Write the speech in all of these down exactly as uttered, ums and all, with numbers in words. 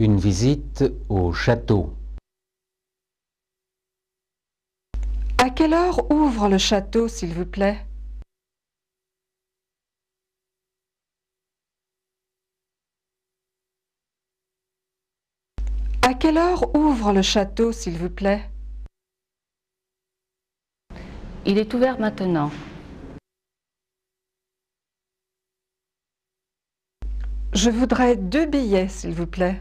Une visite au château. À quelle heure ouvre le château, s'il vous plaît? À quelle heure ouvre le château, s'il vous plaît? Il est ouvert maintenant. Je voudrais deux billets, s'il vous plaît.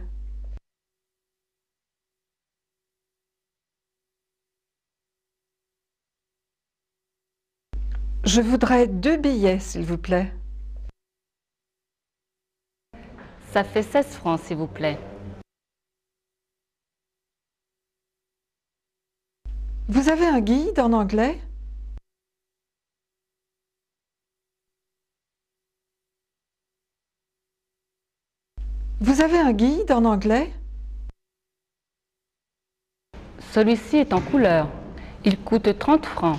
Je voudrais deux billets, s'il vous plaît. Ça fait seize francs, s'il vous plaît. Vous avez un guide en anglais? Vous avez un guide en anglais? Celui-ci est en couleur. Il coûte trente francs.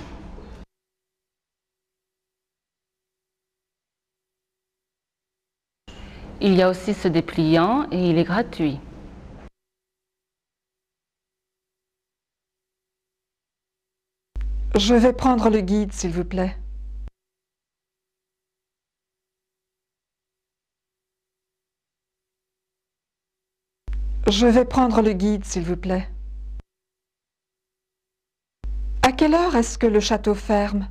Il y a aussi ce dépliant et il est gratuit. Je vais prendre le guide, s'il vous plaît. Je vais prendre le guide, s'il vous plaît. À quelle heure est-ce que le château ferme?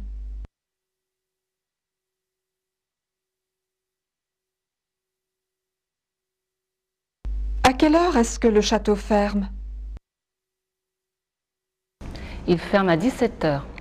À quelle heure est-ce que le château ferme? Il ferme à dix-sept heures.